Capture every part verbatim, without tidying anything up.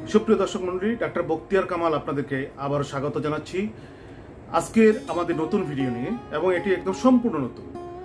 সুপ্রিয় দর্শক মণ্ডলী, ডাক্তার বখতিয়ার কামাল আপনাদেরকে আবারও স্বাগত জানাচ্ছি আজকের আমাদের নতুন ভিডিও নিয়ে, এবং এটি একদম সম্পূর্ণ নতুন।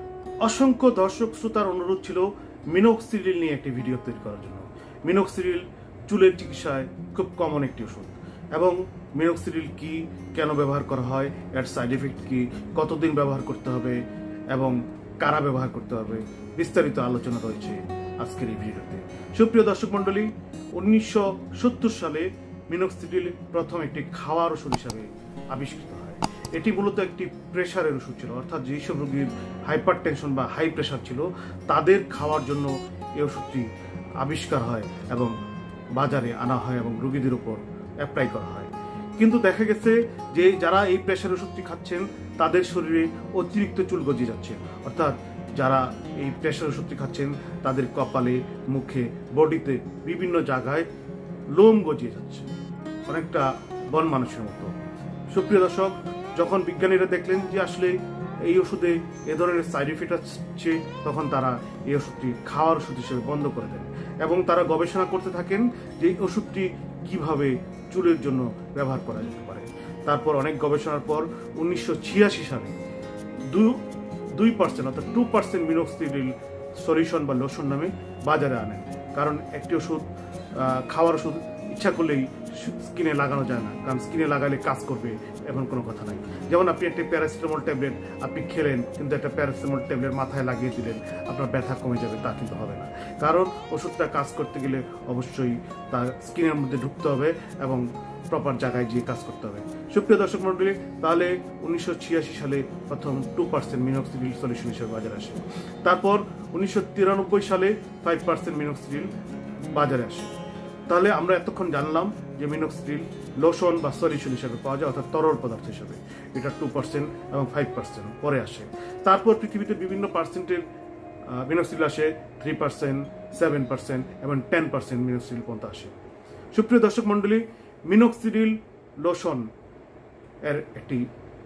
অসংখ্য দর্শক শ্রোতার অনুরোধ ছিল মিনোক্সিডিল নিয়ে একটি ভিডিও তৈরি করার জন্য। মিনোক্সিডিল চুলের চিকিৎসায় খুব কমন একটি ওষুধ, এবং মিনোক্সিডিল কি, কেন ব্যবহার করা হয়, এর সাইড এফেক্ট কি, কতদিন ব্যবহার করতে হবে এবং কারা ব্যবহার করতে হবে, বিস্তারিত আলোচনা রয়েছে আজকের এই ভিডিওতে। সুপ্রিয় দর্শক মণ্ডলী, উনিশশো সত্তর সালে মিনোক্সিডিল প্রথম একটি খাওয়ার ওষুধ হিসাবে আবিষ্কৃত হয়। এটি মূলত একটি প্রেশারের ওষুধ ছিল, অর্থাৎ যেসব রোগীর হাইপার টেনশন বা হাই প্রেশার ছিল তাদের খাওয়ার জন্য এই ওষুধটি আবিষ্কার হয় এবং বাজারে আনা হয় এবং রোগীদের উপর অ্যাপ্লাই করা হয়। কিন্তু দেখা গেছে যে যারা এই প্রেশার ওষুধটি খাচ্ছেন তাদের শরীরে অতিরিক্ত চুল গজিয়ে যাচ্ছে, অর্থাৎ যারা এই প্রেশার ওষুধটি খাচ্ছেন তাদের কপালে, মুখে, বডিতে বিভিন্ন জায়গায় লোম গজিয়ে যাচ্ছে, অনেকটা বন মানুষের মতো। সুপ্রিয় দর্শক, যখন বিজ্ঞানীরা দেখলেন যে আসলে এই ওষুধে এ ধরনের সাইড এফেক্ট আছে, তখন তারা এই ওষুধটি খাওয়ার ওষুধ হিসেবে বন্ধ করে দেন এবং তারা গবেষণা করতে থাকেন যে এই ওষুধটি কিভাবে চুলের জন্য ব্যবহার করা যেতে পারে। তারপর অনেক গবেষণার পর উনিশশো ছিয়াশি সালে দু দুই পার্সেন্ট অর্থাৎ টু পার্সেন্ট মিনোক্সিডিল সলিউশন বা লোশন নামে বাজারে আনেন। কারণ একটি ওষুধ খাওয়ার ওষুধ ইচ্ছা করলেই স্কিনে লাগানো যায় না, কারণ স্কিনে লাগালে কাজ করবে এমন কোনো কথা নাই। যেমন আপনি একটি প্যারাসিটামল ট্যাবলেট আপনি খেলেন, কিন্তু একটা প্যারাসিটামল ট্যাবলেট মাথায় লাগিয়ে দিলেন, আপনার ব্যথা কমে যাবে, তা কিন্তু হবে না। কারণ ওষুধটা কাজ করতে গেলে অবশ্যই তার স্কিনের মধ্যে ঢুকতে হবে এবং প্রপার জায়গায় গিয়ে কাজ করতে হবে। সুপ্রিয় দর্শক মণ্ডলী, তাহলে উনিশশো ছিয়াশি সালে প্রথম টু পার্সেন্ট মিনোক্সিডিল সলিউশন হিসেবে বাজারে আসে। তারপর উনিশশো তিরানব্বই সালে ফাইভ পার্সেন্ট মিনোক্সিডিল বাজারে আসে। তাহলে আমরা এতক্ষণ জানলাম যে মিনোক্সিডিল লোশন বা সলিউশন হিসেবে পাওয়া যায়, অর্থাৎ তরল পদার্থ হিসেবে। এটা টু পার্সেন্ট এবং ফাইভ পার্সেন্ট পরে আসে। তারপর পৃথিবীতে বিভিন্ন পার্সেন্টের মিনোক্সিডিল আসে, থ্রি পার্সেন্ট, সেভেন পার্সেন্ট এবং টেন পার্সেন্ট মিনোক্সিডিল পর্যন্ত আসে। সুপ্রিয় দর্শক মণ্ডলী, মিনোক্সিডিল লোশন এর একটি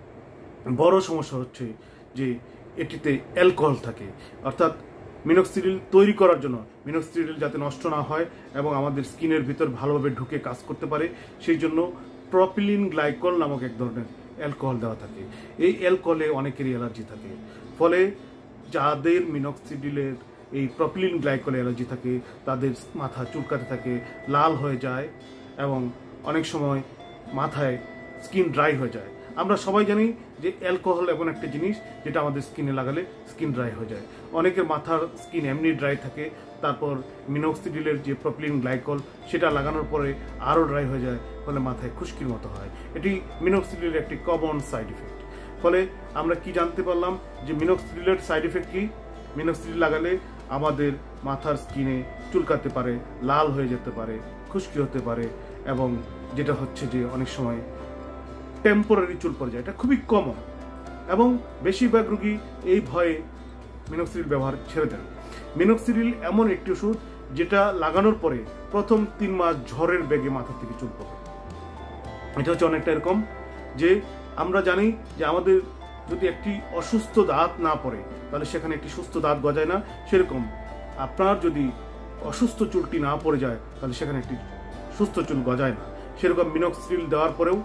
বড় সমস্যা হচ্ছে যে এটিতে অ্যালকোহল থাকে, অর্থাৎ মিনোক্সিডিল তৈরি করার জন্য মিনোক্সিডিল যাতে নষ্ট না হয় এবং আমাদের স্কিনের ভিতর ভালোভাবে ঢুকে কাজ করতে পারে, সেই জন্য প্রপিলিন গ্লাইকল নামক এক ধরনের অ্যালকোহল দেওয়া থাকে। এই অ্যালকোহলে অনেকেরই অ্যালার্জি থাকে, ফলে যাদের মিনোক্সিডিলের এই প্রপিলিন গ্লাইকল অ্যালার্জি থাকে তাদের মাথা চুলকাতে থাকে, লাল হয়ে যায় এবং অনেক সময় মাথায় স্কিন ড্রাই হয়ে যায়। আমরা সবাই জানি যে অ্যালকোহল এমন একটা জিনিস যেটা আমাদের স্কিনে লাগালে স্কিন ড্রাই হয়ে যায়। অনেকের মাথার স্কিন এমনি ড্রাই থাকে, তারপর মিনোক্সিডিলের যে প্রপিলিন গ্লাইকল সেটা লাগানোর পরে আরও ড্রাই হয়ে যায়, ফলে মাথায় খুশকির মতো হয়। এটি মিনোক্সিডিলের একটি কমন সাইড ইফেক্ট। ফলে আমরা কি জানতে পারলাম যে মিনোক্সিডিলের সাইড ইফেক্ট কি? মিনোক্সিডিল লাগালে আমাদের মাথার স্কিনে চুলকাতে পারে, লাল হয়ে যেতে পারে, খুশকি হতে পারে, এবং যেটা হচ্ছে যে অনেক সময় টেম্পোরারি চুল পড়ে যায়। এটা খুবই কমন, এবং বেশিরভাগ রোগী এই ভয়ে মিনোক্সিডিল ব্যবহার ছেড়ে দেন। মিনোক্সিডিল এমন একটি ওষুধ যেটা লাগানোর পরে প্রথম তিন মাস ঝড়ের বেগে মাথা থেকে চুল পড়ে। এটা হচ্ছে অনেকটা এরকম যে আমরা জানি যে আমাদের যদি একটি অসুস্থ দাঁত না পড়ে তাহলে সেখানে একটি সুস্থ দাঁত গজায় না, সেরকম আপনার যদি অসুস্থ চুলটি না পড়ে যায় তাহলে সেখানে একটি সুস্থ চুল গজায় না। সেরকম মিনোক্সিডিল দেওয়ার পরেও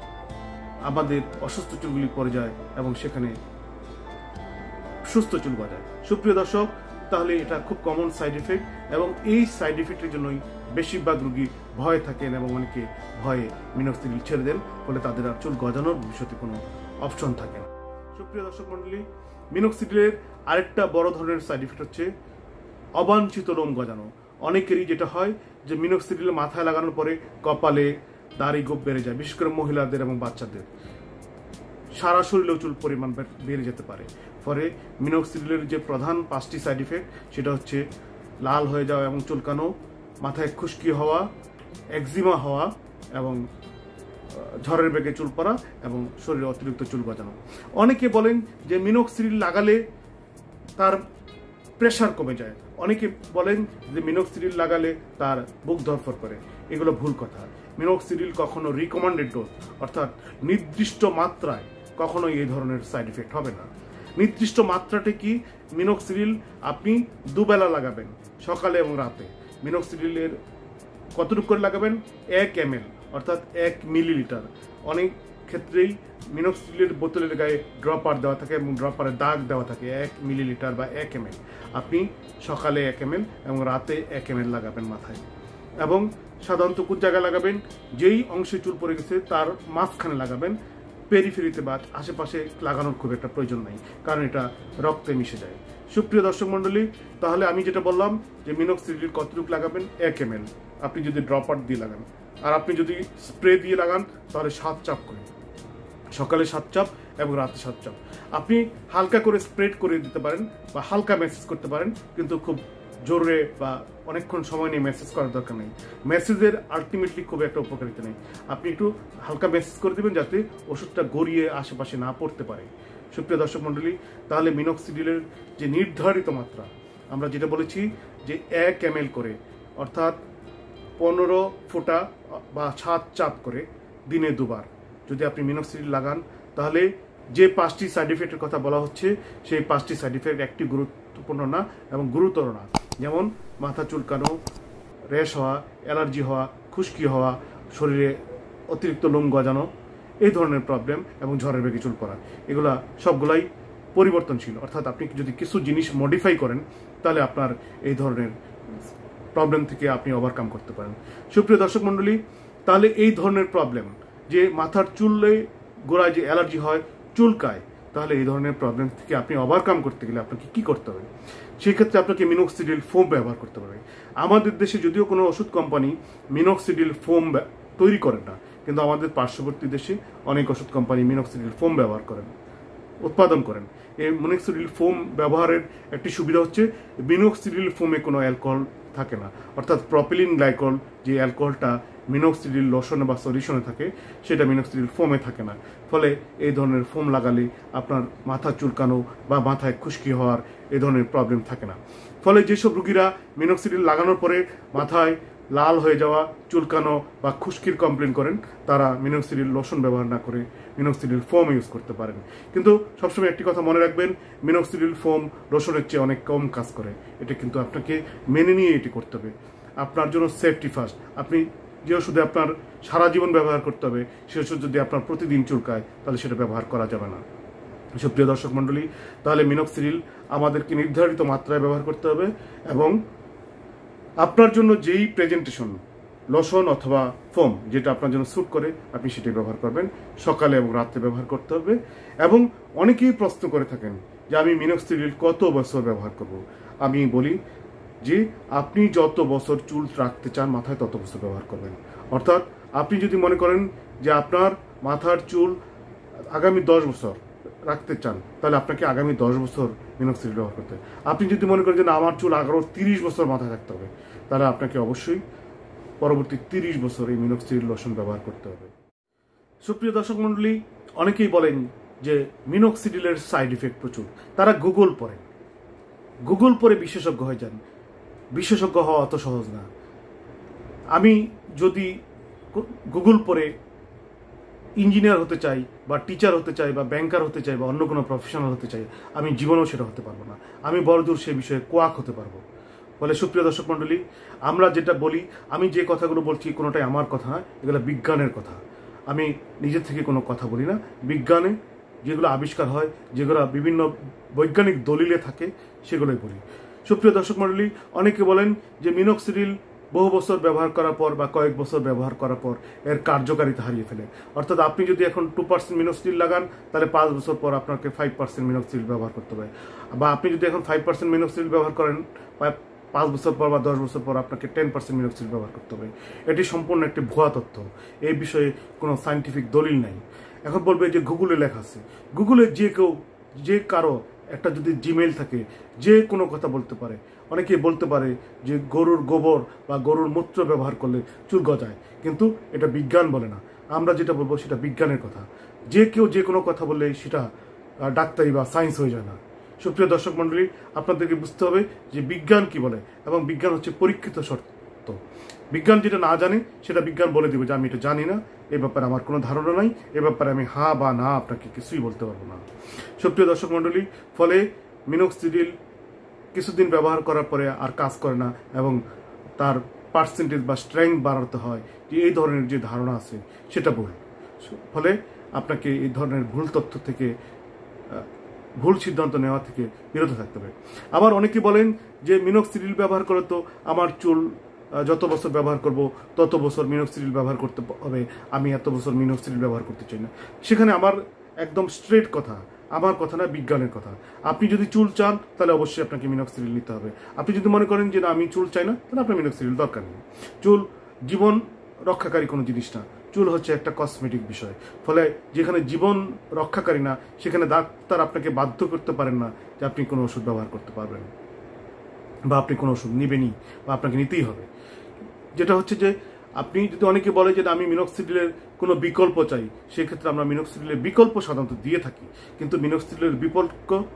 আমাদের অসুস্থ চুলগুলি পড়ে যায় এবং সেখানে সুস্থ চুল গজায়। সুপ্রিয় দর্শক, তাহলে এটা খুব কমন সাইড ইফেক্ট, এবং এই সাইড ইফেক্টের জন্যই বেশিরভাগ রোগী ভয় থাকেন এবং অনেকে ভয়ে মিনোক্সিডিল ছেড়ে দেন, ফলে তাদের আর চুল গজানোর ভবিষ্যতে কোনো অপশন থাকে না। সুপ্রিয় দর্শক মণ্ডলী, মিনোক্সিডিলের আরেকটা বড় ধরনের সাইড ইফেক্ট হচ্ছে অবাঞ্ছিত লোম গজানো। অনেকেরই যেটা হয় যে মিনোক্সিডিল মাথায় লাগানোর পরে কপালে দাড়ি গোপ বেড়ে যায়, বিশেষ করে মহিলাদের এবং বাচ্চাদের। সারা শরীরেও চুল পরিমাণ বেড়ে যেতে পারে। ফলে মিনোক্সিডিলের যে প্রধান পাঁচটি সাইড ইফেক্ট সেটা হচ্ছে লাল হয়ে যাওয়া এবং চুলকানো, মাথায় খুশকি হওয়া, একজিমা হওয়া এবং ঝড়ের বেগে চুল পড়া এবং শরীরে অতিরিক্ত চুল গজানো। অনেকে বলেন যে মিনোক্সিডিল লাগালে তার প্রেশার কমে যায়, অনেকে বলেন যে মিনোক্সিডিল লাগালে তার বুক ধরফর করে। এগুলো ভুল কথা। মিনোক্সিডিল কখনো রিকমেন্ডেড ডোজ, অর্থাৎ নির্দিষ্ট মাত্রায় কখনোই এই ধরনের সাইড ইফেক্ট হবে না। নির্দিষ্ট মাত্রাটা কি? মিনোক্সিডিল আপনি দুবেলা লাগাবেন, সকালে এবং রাতে। মিনোক্সিডিলের কতটুকু করে লাগাবেন? এক এম এল অর্থাৎ এক মিলিলিটার। অনেক ক্ষেত্রেই মিনক্সিডিলের বোতলের গায়ে ড্রপার দেওয়া থাকে এবং ড্রপারে দাগ দেওয়া থাকে এক মিলিলিটার বা এক এম এল। আপনি সকালে এক এম এল এবং রাতে এক এম এল লাগাবেন মাথায়। এবং সাধারণত কোন জায়গায় লাগাবেন? যেই অংশে চুল পড়ে গেছে তার মাঝখানে লাগাবেন, পেরিফেরিতে বা আশেপাশে লাগানোর খুব একটা প্রয়োজন নাই, কারণ এটা রক্তে মিশে যায়। সুপ্রিয় দর্শক মণ্ডলী, তাহলে আমি যেটা বললাম যে মিনক্সিডিল কতটুকু লাগাবেন? এক এম এল আপনি যদি ড্রপার দিয়ে লাগান। আর আপনি যদি স্প্রে দিয়ে লাগান তাহলে সাত চাপ করে, সকালে সাত চাপ এবং রাতে সাত চাপ। আপনি হালকা করে স্প্রেড করে দিতে পারেন বা হালকা মেসেজ করতে পারেন, কিন্তু খুব জোরে বা অনেকক্ষণ সময় নিয়ে মেসেজ করার দরকার নেই। মেসেজের আলটিমেটলি খুব একটা উপকারিতা নেই। আপনি একটু হালকা মেসেজ করে দেবেন যাতে ওষুধটা গড়িয়ে আশেপাশে না পড়তে পারে। সুপ্রিয় দর্শক মণ্ডলী, তাহলে মিনক্সিডিলের যে নির্ধারিত মাত্রা, আমরা যেটা বলেছি যে এক এম এল করে, অর্থাৎ পনেরো ফোঁটা বা সাত চাপ করে দিনে দুবার যদি আপনি মিনক্সিডিল লাগান, তাহলে যে পাঁচটি সাইড ইফেক্টের কথা বলা হচ্ছে সেই পাঁচটি সাইড ইফেক্ট একটি গুরুত্বপূর্ণ না এবং গুরুতর না। যেমন মাথা চুলকানো, র্যাশ হওয়া, অ্যালার্জি হওয়া, খুশকি হওয়া, শরীরে অতিরিক্ত লোম গজানো, এই ধরনের প্রবলেম এবং ঝড়ের বেগে চুল পড়া, এগুলা সবগুলাই পরিবর্তনশীল। অর্থাৎ আপনি যদি কিছু জিনিস মডিফাই করেন তাহলে আপনার এই ধরনের প্রবলেম থেকে আপনি ওভারকাম করতে পারেন। সুপ্রিয় দর্শক মণ্ডলী, তাহলে এই ধরনের প্রবলেম যে মাথার চুলে গোড়ায় যে অ্যালার্জি হয়, চুলকায়, তাহলে এই ধরনের প্রবলেম থেকে আপনি ওভারকাম করতে গেলে আপনাকে কি করতে হবে? সেই ক্ষেত্রে আপনাকে মিনক্সিডিল ফোম ব্যবহার করতে হবে। আমাদের দেশে যদিও কোনো ওষুধ কোম্পানি মিনক্সিডিল ফোম তৈরি করেন না, কিন্তু আমাদের পার্শ্ববর্তী দেশে অনেক ওষুধ কোম্পানি মিনক্সিডিল ফোম ব্যবহার করেন, উৎপাদন করেন। এই মিনক্সিডিল ফোম ব্যবহারের একটি সুবিধা হচ্ছে মিনক্সিডিল ফোমে কোনো অ্যালকোহল থাকে না, অর্থাৎ প্রপিলিন গ্লাইকল যে অ্যালকোহলটা মিনক্সিডিল লোশনে বা সলিউশনে থাকে সেটা মিনক্সিডিল ফোমে থাকে না। ফলে এই ধরনের ফোম লাগালে আপনার মাথা চুলকানো বা মাথায় খুশকি হওয়ার এই ধরনের প্রবলেম থাকে না। ফলে যেসব রুগীরা মিনক্সিডিল লাগানোর পরে মাথায় লাল হয়ে যাওয়া, চুলকানো বা খুশকির কমপ্লেন করেন, তারা মিনক্সিডিল লোশন ব্যবহার না করে মিনক্সিডিল ফোম ইউজ করতে পারেন। কিন্তু সবসময় একটি কথা মনে রাখবেন, মিনক্সিডিল ফোম লোশনের চেয়ে অনেক কম কাজ করে। এটা কিন্তু আপনাকে মেনে নিয়ে এটি করতে হবে। আপনার জন্য সেফটি ফার্স্ট। আপনি যে ওষুধে আপনার সারা জীবন ব্যবহার করতে হবে, সে ওষুধ যদি আপনার প্রতিদিন চুলকায় তাহলে সেটা ব্যবহার করা যাবে না। সুপ্রিয় দর্শক মণ্ডলী, তাহলে মিনক্সিডিল আমাদেরকে নির্ধারিত মাত্রায় ব্যবহার করতে হবে এবং আপনার জন্য যেই প্রেজেন্টেশন লোশন অথবা ফোম যেটা আপনার জন্য স্যুট করে আপনি সেটাই ব্যবহার করবেন। সকালে এবং রাতে ব্যবহার করতে হবে। এবং অনেকেই প্রশ্ন করে থাকেন যে আমি মিনক্সিডিল কত বছর ব্যবহার করব। আমি বলি যে আপনি যত বছর চুল রাখতে চান মাথায় তত বছর ব্যবহার করবেন। অর্থাৎ আপনি যদি মনে করেন যে আপনার মাথার চুল আগামী দশ বছর রাখতে চান, তাহলে আপনাকে আগামী দশ বছর মিনক্সিডিল ব্যবহার করতে হবে। আপনি যদি মনে করেন যে না আমার চুল আগারো তিরিশ বছর মাথায় থাকতে হবে, তাহলে আপনাকে অবশ্যই পরবর্তী তিরিশ বছর এই মিনক্সিডিল লোশন ব্যবহার করতে হবে। সুপ্রিয় দর্শক মণ্ডলী, অনেকেই বলেন যে মিনক্সিডিলের সাইড ইফেক্ট প্রচুর। তারা গুগল পড়েন, গুগল পড়ে বিশেষজ্ঞ হয়ে যান। বিশেষজ্ঞ হওয়া অত সহজ না। আমি যদি গুগল পড়ে ইঞ্জিনিয়ার হতে চাই বা টিচার হতে চাই বা ব্যাংকার হতে চাই বা অন্য কোনো প্রফেশনাল হতে চাই, আমি জীবনেও সেটা হতে পারবো না। আমি বড়দূর সে বিষয়ে কোয়াক হতে পারবো। ফলে সুপ্রিয় দর্শক মণ্ডলী, আমরা যেটা বলি, আমি যে কথাগুলো বলছি কোনোটাই আমার কথা না, এগুলো বিজ্ঞানের কথা। আমি নিজের থেকে কোনো কথা বলি না। বিজ্ঞানে যেগুলো আবিষ্কার হয়, যেগুলো বিভিন্ন বৈজ্ঞানিক দলিলে থাকে, সেগুলোই বলি। সুপ্রিয় দর্শক মণ্ডলী, অনেকে বলেন যে মিনক্সিডিল বহু বছর ব্যবহার করার পর বা কয়েক বছর ব্যবহার করার পর এর কার্যকারিতা হারিয়ে ফেলে। অর্থাৎ আপনি যদি এখন টু পার্সেন্ট মিনক্সিডিল লাগান, তাহলে পাঁচ বছর পর আপনাকে ফাইভ পার্সেন্ট মিনক্সিডিল ব্যবহার করতে হবে। বা আপনি যদি এখন ফাইভ পার্সেন্ট মিনক্সিডিল ব্যবহার করেন, পাঁচ বছর পর বা দশ বছর পর আপনাকে টেন পার্সেন্ট মিনক্সিডিল ব্যবহার করতে হবে। এটি সম্পূর্ণ একটি ভুয়া তথ্য। এই বিষয়ে কোনো সায়েন্টিফিক দলিল নাই। এখন বলবে যে গুগলে লেখা আছে। গুগলে যে কেউ, যে কারো একটা যদি জিমেইল থাকে, যে কোনো কথা বলতে পারে। অনেকে বলতে পারে যে গরুর গোবর বা গরুর মূত্র ব্যবহার করলে চুল গজায়, কিন্তু এটা বিজ্ঞান বলে না। আমরা যেটা বলবো সেটা বিজ্ঞানের কথা। যে কেউ যে কোনো কথা বললে সেটা ডাক্তারি বা সায়েন্স হয়ে যায় না। সুপ্রিয় দর্শক মণ্ডলী, আপনাদেরকে বুঝতে হবে যে বিজ্ঞান কি বলে, এবং বিজ্ঞান হচ্ছে পরীক্ষিত সত্য। বিজ্ঞান যেটা না জানে সেটা বিজ্ঞান বলে দিবে যে আমি এটা জানি না, এ ব্যাপারে আমার কোনো ধারণা নাই, এ ব্যাপারে আমি হা বা না আপনাকে কিছুই বলতে পারবো না। সুপ্রিয় দর্শক মণ্ডলী, ফলে মিনক্সিডিল কিছুদিন ব্যবহার করার পরে আর কাজ করে না এবং তার পার্সেন্টেজ বা স্ট্রেংথ বাড়াতে হয়, যে এই ধরনের যে ধারণা আছে সেটা ভুল। ফলে আপনাকে এই ধরনের ভুল তথ্য থেকে, ভুল সিদ্ধান্ত নেওয়া থেকে বিরত থাকতে হবে। আবার অনেকে বলেন যে মিনোক্সিডিল ব্যবহার করে তো আমার চুল যত বছর ব্যবহার করব তত বছর মিনোক্সিডিল ব্যবহার করতে হবে, আমি এত বছর মিনোক্সিডিল ব্যবহার করতে চাই না। সেখানে আমার একদম স্ট্রেট কথা, আমার কথা না, বিজ্ঞানের কথা। আপনি যদি চুল চান তাহলে অবশ্যই আপনাকে মিনোক্সিডিল নিতে হবে। আপনি যদি মনে করেন যে না আমি চুল চাই না, তাহলে আপনার মিনোক্সিডিল দরকার নেই। চুল জীবন রক্ষাকারী কোনো জিনিস না, চুল হচ্ছে একটা কসমেটিক বিষয়। ফলে যেখানে জীবন রক্ষাকারী না, সেখানে ডাক্তার আপনাকে বাধ্য করতে পারেন না যে আপনি কোনো ওষুধ ব্যবহার করতে পারবেন বা আপনি কোনো ওষুধ নেবেনই বা আপনাকে নিতেই হবে। যেটা হচ্ছে যে আপনি যদি অনেকে বলে যে আমি মিনোক্সিডিলের কোনো বিকল্প চাই, সেক্ষেত্রে আমরা মিনোক্সিডিলের বিকল্প সাধারণত দিয়ে থাকি, কিন্তু মিনোক্সিডিলের বিকল্প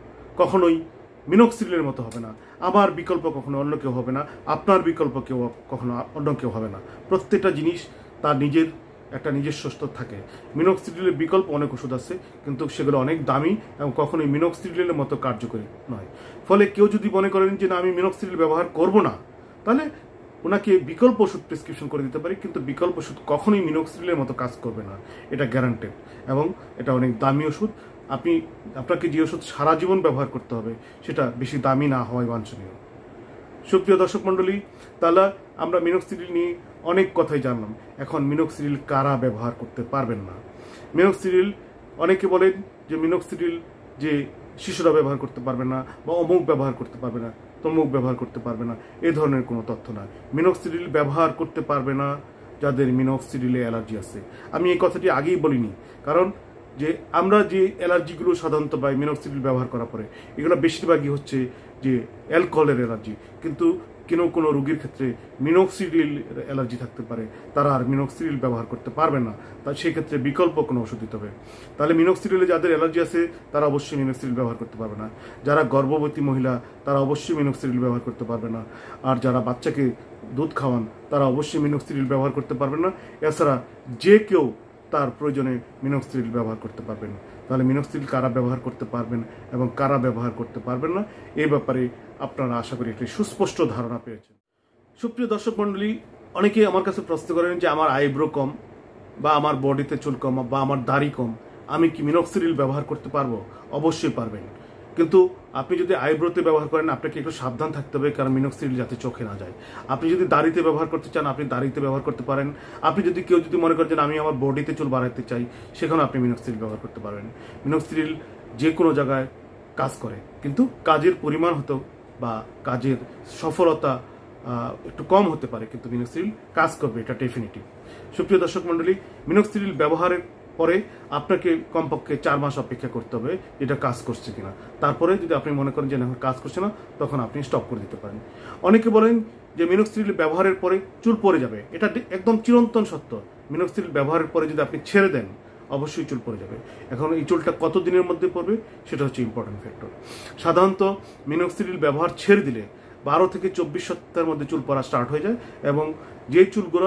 কখনোই মিনোক্সিডিলের মতো হবে না। আমার বিকল্প কখনো অন্য কেউ হবে না, আপনার বিকল্প কেউ কখনো অন্য কেউ হবে না। প্রত্যেকটা জিনিস তার নিজের একটা নিজস্ব থাকে। মিনোক্সিডিলের বিকল্প অনেক ওষুধ আছে, কিন্তু সেগুলো অনেক দামি এবং কখনোই মিনোক্সিডিলের মতো কার্যকরী নয়। ফলে কেউ যদি মনে করেন যে না আমি মিনোক্সিডিল ব্যবহার করব না, তাহলে ওনাকে বিকল্প ওষুধ প্রেসক্রিপশন করে দিতে পারি, কিন্তু বিকল্প ওষুধ কখনোই মিনোক্সিডিলের মতো কাজ করবে না, এটা গ্যারান্টেড। এবং এটা অনেক দামি ওষুধ। আপনি আপনাকে যে ওষুধ সারা জীবন ব্যবহার করতে হবে সেটা বেশি দামি না হওয়াই বাঞ্ছনীয়। সুপ্রিয় দর্শক মণ্ডলী, তাহলে আমরা মিনোক্সিডিল নিয়ে অনেক কথাই জানলাম। এখন মিনোক্সিডিল কারা ব্যবহার করতে পারবেন না? মিনোক্সিডিল অনেকে বলেন যে মিনোক্সিডিল যে শিশুরা ব্যবহার করতে পারবে না, বা অমুক ব্যবহার করতে পারবে না, তমুক ব্যবহার করতে পারবে না, এ ধরনের কোনো তথ্য না। মিনোক্সিডিল ব্যবহার করতে পারবে না যাদের মিনোক্সিডিলে অ্যালার্জি আছে। আমি এই কথাটি আগেই বলিনি, কারণ যে আমরা যে অ্যালার্জিগুলো সাধারণত পাই মিনোক্সিডিল ব্যবহার করার পরে, এগুলো বেশিরভাগই হচ্ছে যে অ্যালকোহলের অ্যালার্জি। কিন্তু কোনো কোনো রোগীর ক্ষেত্রে মিনোক্সিডিল অ্যালার্জি থাকতে পারে, তারা আর মিনোক্সিডিল ব্যবহার করতে পারবে না, তা সেক্ষেত্রে বিকল্প কোনো ওষুধ দিতে হবে। তাহলে মিনোক্সিডিলে যাদের অ্যালার্জি আছে তারা অবশ্যই মিনোক্সিডিল ব্যবহার করতে পারবে না। যারা গর্ভবতী মহিলা তারা অবশ্যই মিনোক্সিডিল ব্যবহার করতে পারবে না। আর যারা বাচ্চাকে দুধ খাওয়ান তারা অবশ্যই মিনোক্সিডিল ব্যবহার করতে পারবেন না। এছাড়া যে কেউ তার প্রয়োজনে মিনোক্সিডিল ব্যবহার করতে পারবেন। তাহলে মিনোক্সিডিল কারা ব্যবহার করতে পারবেন এবং কারা ব্যবহার করতে পারবেন না, এই ব্যাপারে আপনারা আশা করি একটি সুস্পষ্ট ধারণা পেয়েছেন। সুপ্রিয় দর্শক মণ্ডলী, অনেকে আমার কাছে প্রশ্ন করেন যে আমার আইব্রো কম, বা আমার বডিতে চুল কম, বা আমার দাড়ি কম, আমি কি মিনোক্সিডিল ব্যবহার করতে পারবো? অবশ্যই পারবেন। কিন্তু আপনি যদি আইব্রোতে ব্যবহার করেন আপনাকে একটু সাবধান থাকতে হবে, কারণ মিনোক্সিডিল যাতে চোখে না যায়। আপনি যদি দাড়িতে ব্যবহার করতে চান আপনি দাড়িতে ব্যবহার করতে পারেন। আপনি যদি কেউ যদি মনে করেন আমি আমার বডিতে চুল বাড়াতে চাই, সেখানে আপনি মিনোক্সিডিল ব্যবহার করতে পারবেন। মিনোক্সিডিল যে কোনো জায়গায় কাজ করে, কিন্তু কাজের পরিমাণ হতো বা কাজের সফলতা একটু কম হতে পারে, কিন্তু মিনোক্সিডিল কাজ করবে, এটা ডেফিনিটিভ। সুপ্রিয় দর্শক মণ্ডলী, মিনোক্সিডিল ব্যবহারের পরে আপনাকে কমপক্ষে চার মাস অপেক্ষা করতে হবে এটা কাজ করছে কিনা। তারপরে যদি আপনি মনে করেন যে না কাজ করছে না, তখন আপনি স্টপ করে দিতে পারেন। অনেকে বলেন যে মিনোক্সিডিল ব্যবহারের পরে চুল পড়ে যাবে, এটা একদম চিরন্তন সত্য। মিনোক্সিডিল ব্যবহারের পরে যদি আপনি ছেড়ে দেন অবশ্যই চুল পড়ে যাবে। এখন এই চুলটা কত দিনের মধ্যে পড়বে সেটা হচ্ছে ইম্পর্টেন্ট ফ্যাক্টর। সাধারণত মিনোক্সিডিল ব্যবহার ছেড়ে দিলে বারো থেকে চব্বিশ সপ্তাহের মধ্যে চুল পড়া স্টার্ট হয়ে যায়, এবং যে চুলগুলো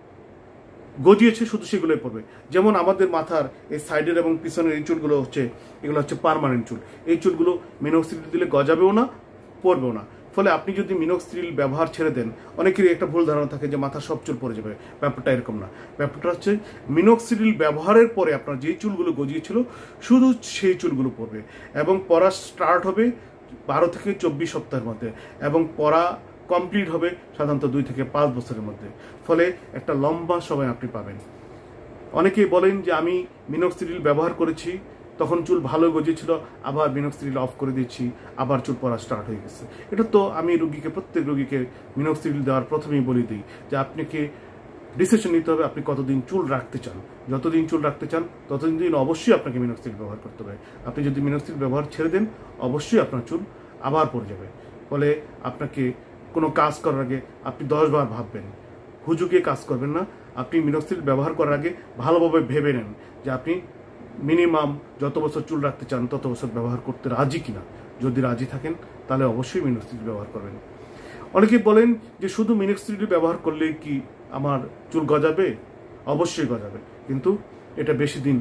গজিয়েছে শুধু সেগুলোই পড়বে। যেমন আমাদের মাথার এই সাইডের এবং পিছনের এই চুলগুলো হচ্ছে, এগুলো হচ্ছে পার্মানেন্ট চুল। এই চুলগুলো মিনোক্সিডিল দিলে গজাবেও না, পড়বেও না। ফলে আপনি যদি মিনোক্সিডিল ব্যবহার ছেড়ে দেন, অনেকেরই একটা ভুল ধারণা থাকে যে মাথার সব চুল পড়ে যাবে। ব্যাপারটা এরকম না। ব্যাপারটা হচ্ছে মিনোক্সিডিল ব্যবহারের পরে আপনার যেই চুলগুলো গজিয়েছিল শুধু সেই চুলগুলো পড়বে, এবং পড়া স্টার্ট হবে বারো থেকে চব্বিশ সপ্তাহের মধ্যে, এবং পড়া কমপ্লিট হবে সাধারণত দুই থেকে পাঁচ বছরের মধ্যে। ফলে একটা লম্বা সময় আপনি পাবেন। অনেকেই বলেন যে আমি মিনোক্সিডিল ব্যবহার করেছি, তখন চুল ভালো গজিয়েছিল, আবার মিনোক্সিডিল অফ করে দিচ্ছি, আবার চুল পড়া স্টার্ট হয়ে গেছে। এটা তো আমি রোগীকে, প্রত্যেক রোগীকে মিনোক্সিডিল দেওয়ার প্রথমেই বলে দিই যে আপনাকে ডিসিশন নিতে হবে আপনি কতদিন চুল রাখতে চান। যতদিন চুল রাখতে চান ততদিন দিন অবশ্যই আপনাকে মিনোক্সিডিল ব্যবহার করতে হবে। আপনি যদি মিনোক্সিডিল ব্যবহার ছেড়ে দেন অবশ্যই আপনার চুল আবার পড়ে যাবে। ফলে আপনাকে কোনো কাজ করার আগে আপনি দশ বার ভাববেন, হুজুকে কাজ করবেন না। আপনি মিনোক্সিডিল ব্যবহার করার আগে ভালোভাবে ভেবে নেন যে আপনি মিনিমাম যত বছর চুল রাখতে চান তত বছর ব্যবহার করতে রাজি কিনা। যদি রাজি থাকেন তাহলে অবশ্যই মিনোক্সিডিল ব্যবহার করবেন। অনেকেই বলেন যে শুধু মিনোক্সিডিল ব্যবহার করলে কি আমার চুল গজাবে? অবশ্যই গজাবে, কিন্তু এটা বেশি দিন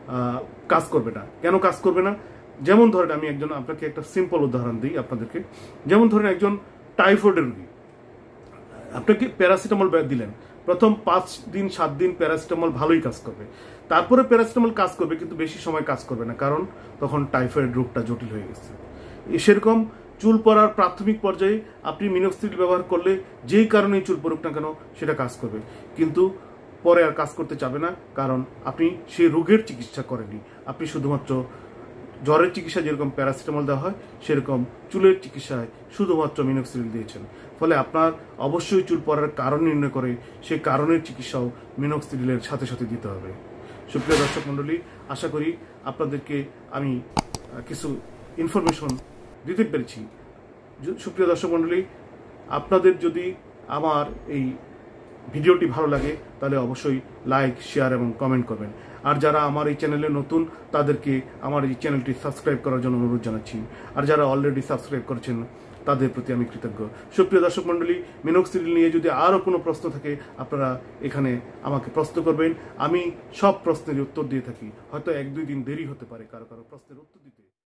কাজ করবে না। কেন কাজ করবে না? যেমন ধরেন আমি একজন, আপনাকে একটা সিম্পল উদাহরণ দিই আপনাদেরকে। যেমন ধরেন একজন টাইফয়েডের রোগী, আপনাকে প্যারাসিটামল দিলেন, প্রথম পাঁচ দিন সাত দিন প্যারাসিটামল ভালোই কাজ করবে, তারপরে প্যারাসিটামল কাজ করবে কিন্তু বেশি সময় কাজ করবে না, কারণ তখন টাইফয়েড রোগটা জটিল হয়ে গেছে। সেরকম চুল পড়ার প্রাথমিক পর্যায়ে আপনি মিনোক্সিডিল ব্যবহার করলে যেই কারণে চুল পড়ুক না কেন সেটা কাজ করবে, কিন্তু পরে আর কাজ করতে চাবে না, কারণ আপনি সেই রোগের চিকিৎসা করেননি। আপনি শুধুমাত্র জ্বরের চিকিৎসা যেরকম প্যারাসিটামল দেওয়া হয় সেরকম চুলের চিকিৎসায় শুধুমাত্র মিনোক্সিডিল দিয়েছেন। ফলে আপনার অবশ্যই চুল পড়ার কারণ নির্ণয় করে সেই কারণের চিকিৎসাও মিনোক্সিডিলের সাথে সাথে দিতে হবে। সুপ্রিয় দর্শক মণ্ডলী, আশা করি আপনাদেরকে আমি কিছু ইনফরমেশন দিতে পেরেছি। সুপ্রিয় দর্শক মণ্ডলী, আপনাদের যদি আমার এই ভিডিওটি ভালো লাগে তাহলে অবশ্যই লাইক, শেয়ার এবং কমেন্ট করবেন। আর যারা আমার এই চ্যানেলে নতুন তাদেরকে আমার এই চ্যানেলটি সাবস্ক্রাইব করার জন্য অনুরোধ জানাচ্ছি, আর যারা অলরেডি সাবস্ক্রাইব করেছেন তাদের প্রতি আমি কৃতজ্ঞ। সুপ্রিয় দর্শক মণ্ডলী, মিনোক্সিডিল নিয়ে যদি আরও কোনো প্রশ্ন থাকে আপনারা এখানে আমাকে প্রশ্ন করবেন, আমি সব প্রশ্নের উত্তর দিয়ে থাকি। হয়তো এক দুই দিন দেরি হতে পারে কারো কারো প্রশ্নের উত্তর দিতে।